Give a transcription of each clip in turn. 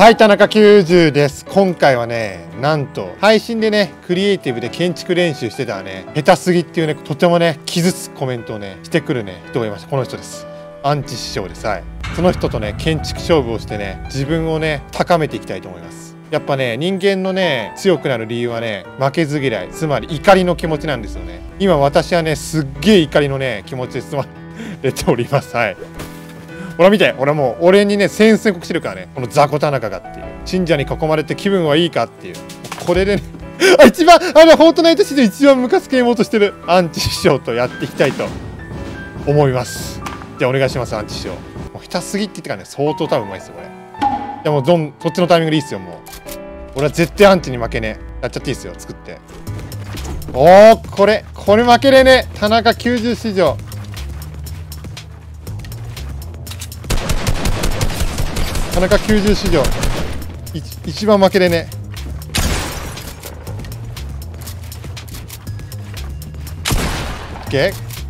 はい、田中90です。今回はね、なんと配信でね、クリエイティブで建築練習してたらね、下手すぎっていうね、とてもね、傷つくコメントをね、してくるね、人がいました。この人です。アンチ師匠です。はい。その人とね、建築勝負をしてね、自分をね、高めていきたいと思います。やっぱね、人間のね、強くなる理由はね、負けず嫌い、つまり怒りの気持ちなんですよね。今私はね、すっげえ怒りのね、気持ちで包まれております。はい。ほら見て、俺にね、宣告してるからね、この雑魚田中がっていう。信者に囲まれて気分はいいかっていう。これでね、フォートナイト史上一番ムカつけようとしてるアンチ師匠とやっていきたいと思います。じゃあお願いします、アンチ師匠。もう下手すぎって言ってからね、相当多分うまいですよ、これ。でもそっちのタイミングでいいっすよ、もう。俺は絶対アンチに負けねえ。やっちゃっていいっすよ、作って。おー、これ負けれねえ。田中90史上。田中90史上一番負けれねえ。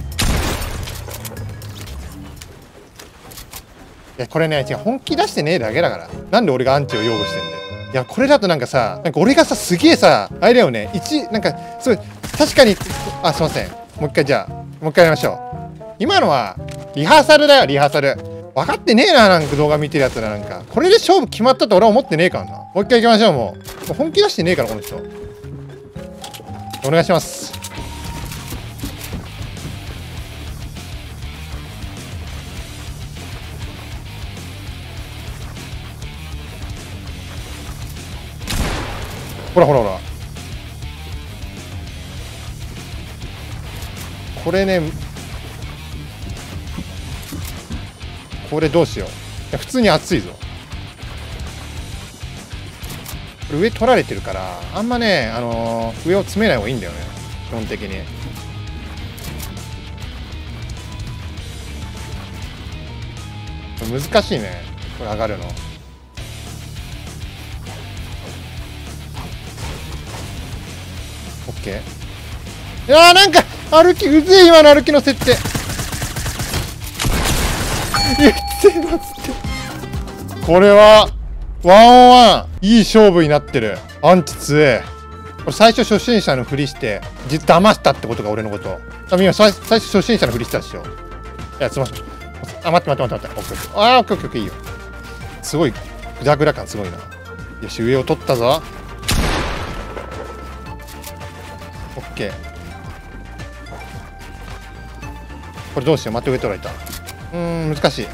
いやこれね違う、本気出してねえだけだから。なんで俺がアンチを擁護してんだよ。いやこれだとなんかさ、なんか俺がさすげえさあれだよね、なんかすごい確かに。あ、すいません、もう一回じゃあもう一回やりましょう。今のはリハーサルだよ、リハーサル。分かってねえな、なんか動画見てるやつら。なんかこれで勝負決まったと俺は思ってねえからな。もう一回行きましょう。もう本気出してねえからこの人。お願いします。ほらほらほら、これね、これどうしよう。いや普通に熱いぞ。これ上取られてるからあんまね、上を詰めない方がいいんだよね、基本的に。難しいねこれ上がるの。オッケー。いやーなんか歩きうぜえ、今の歩きの設定。これはワンオンワンいい勝負になってる。アンチ強え。これ最初初心者のふりして騙したってことが俺のこと。今最初初心者のふりしたでしょ。いやすいません。あ、待ってオッケーオッケーいいよ。すごいグダグダ感すごいな。よし、上を取ったぞ。オッケー。これどうしよう。待って、上取られた。難しい。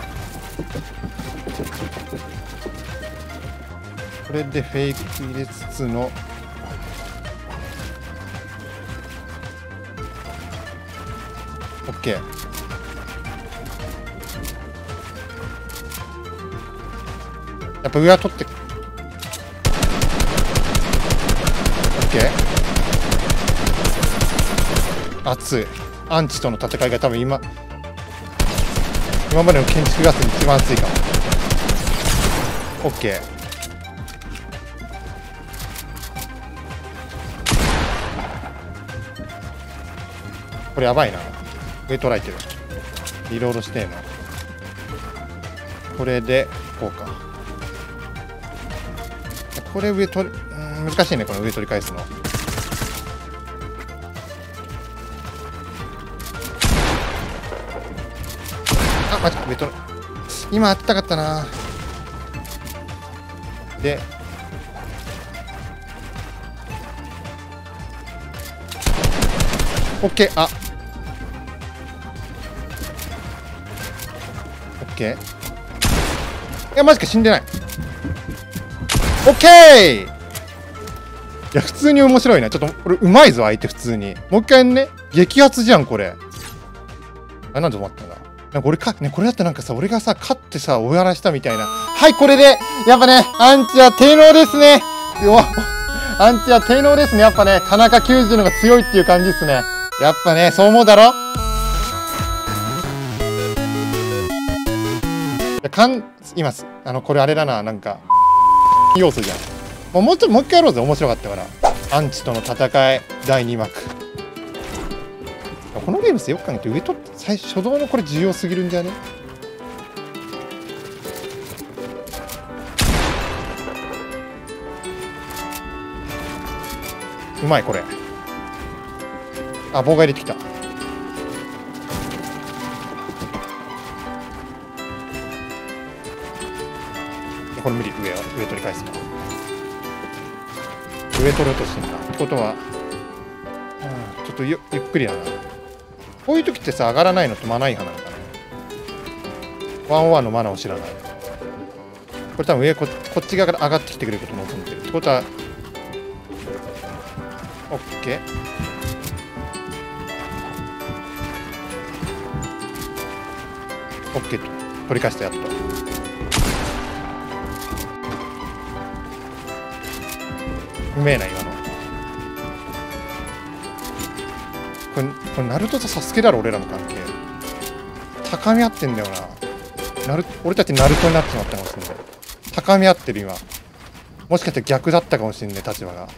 これでフェイク入れつつのオッケー。やっぱ上は取ってオッケー。熱い。アンチとの戦いが多分今までの建築ガスに一番熱いかも。オッケー。これやばいな。上取られてる。リロードしてえな。これでこうか。これ上取る、難しいね、この上取り返すの。あ、待って、上取る。今当てたかったな。でオッケー。あ、オッケー。いやマジか、死んでない。オッケー。いや普通に面白いな。ちょっとこれうまいぞ相手。普通にもう一回ね、激アツじゃんこれ。あ、なんで止まったんだ。なんか俺ね、これだってなんかさ、俺がさ勝ってさ終わらしたみたいな。はい、これでやっぱね、アンチは低能ですね。アンチは低能ですね。やっぱね、田中90のが強いっていう感じですね。やっぱね、そう思うだろ。今これあれだな、なんか要素じゃん。もう一回やろうぜ。面白かったから。アンチとの戦い第2幕。このゲームってよく考えて上取って初動のこれ重要すぎるんじゃね。 うまいこれ。あ、妨害できた。これ無理。上取り返すか。上取ろうとしてんだってことは、ちょっとゆっくりだな。こういう時ってさ、上がらないのってマナー違反なのかな。ワンワンのマナーを知らない。これ多分上こっち側から上がってきてくれることも望んでるってことは、オッケー。オッケーと取り返した。やっとうめえな今の。これナルトとサスケだろ。俺らの関係高み合ってんだよな。俺たちナルトになってしまったかもしれない。高み合ってる今。もしかして逆だったかもしれない立場が。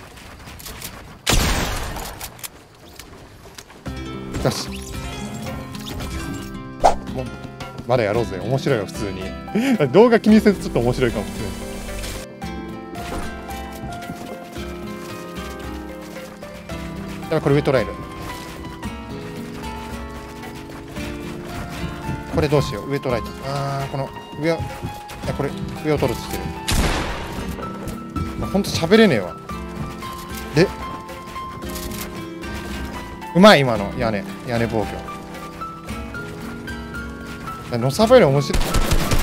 よし、もうまだやろうぜ。面白いよ普通に動画気にせずちょっと面白いかもしれない。やばい、これ上捉える。これどうしよう。上捉えた。この上を、これ上を取ろうとしてる。ほんと喋れねえわ。でうまい今の屋根防御。のさばより面白い。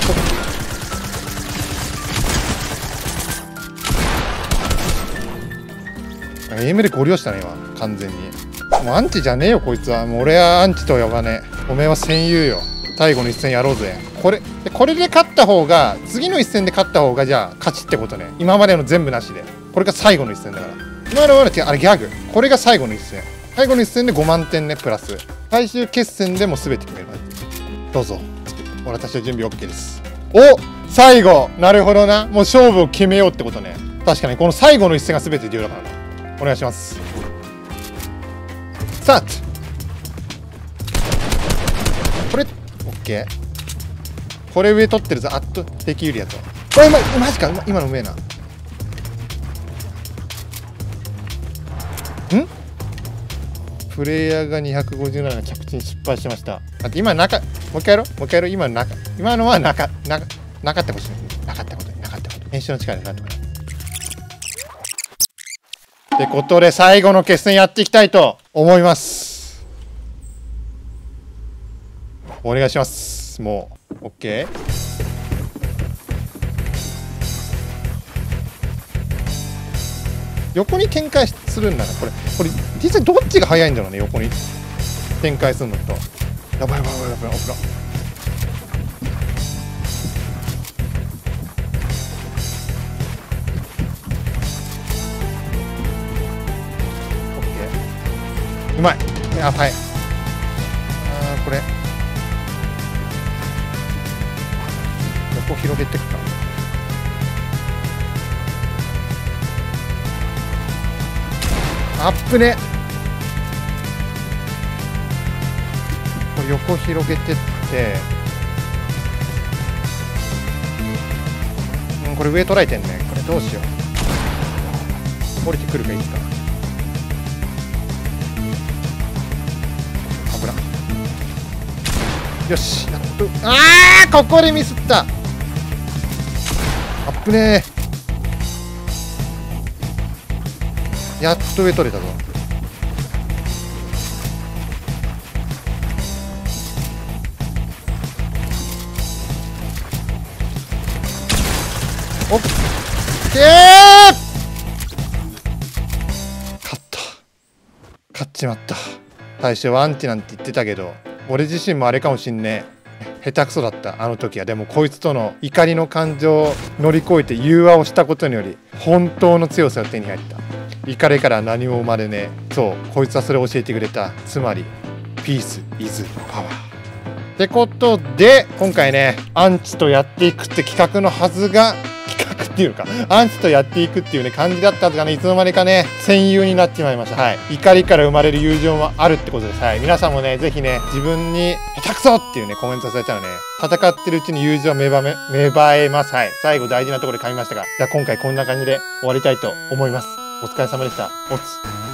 エイムでゴリ押したね今完全に。もうアンチじゃねえよこいつは。もう俺はアンチとは呼ばねえ。おめえは戦友よ。最後の一戦やろうぜ。これで勝った方が、次の一戦で勝った方がじゃあ勝ちってことね。今までの全部なしでこれが最後の一戦だから。今のは違う、あれギャグ。これが最後の一戦。最後の一戦で5万点ねプラス最終決戦でも全て決める。どうぞ。俺たちは準備 OK です。お、最後。なるほどな。もう勝負を決めようってことね。確かにこの最後の一戦が全て重要だからな。お願いします。スタート。これ OK。 これ上取ってるぞ。圧倒的有利やと。これうまい。マジか。今のうめえな。プレイヤーが257の着地に失敗しました。あと今中、もう一回やろう。もう一回やろう。今のはなかったこと。なかったこと。編集の力でなってもらう。ってことで最後の決戦やっていきたいと思います。お願いします。もう OK。 横に展開するんだな。これ実際どっちが早いんだろうね。横に展開するのと。やばい、お風呂。うまい。やばい。これ横広げてくか。アップね。これ横広げてって、これ上捉えてんね。これどうしよう。降りてくるかいつか。よし、やっと。ここでミスった。あっぶねえ。やっと上取れたぞ。オッケー。勝っちまった。最初はアンチなんて言ってたけど、俺自身もあれかもしんねえ。下手くそだったあの時は。でもこいつとの怒りの感情を乗り越えて融和をしたことにより本当の強さが手に入った。怒りから何も生まれねえ。そう、こいつはそれを教えてくれた。つまりピースイズパワーってことで、今回ねアンチとやっていくって企画のはずが、っていうかアンチとやっていくっていうね感じだったはずがね、いつの間にかね戦友になってしまいました。はい、怒りから生まれる友情もあるってことです。はい、皆さんもねぜひね自分に下手くそっていうねコメントされたらね、戦ってるうちに友情は芽生えます。はい、最後大事なところで噛みましたが、じゃあ今回こんな感じで終わりたいと思います。お疲れ様でした。おつ。